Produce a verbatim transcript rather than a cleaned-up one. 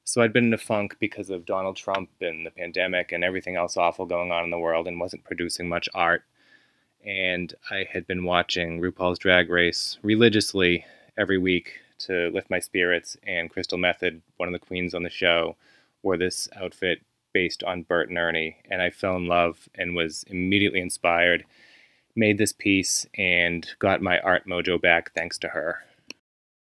So I'd been in a funk because of Donald Trump and the pandemic and everything else awful going on in the world and wasn't producing much art. And I had been watching RuPaul's Drag Race religiously every week to lift my spirits. And Crystal Method, one of the queens on the show, wore this outfit based on Bert and Ernie. And I fell in love and was immediately inspired, made this piece, and got my art mojo back thanks to her.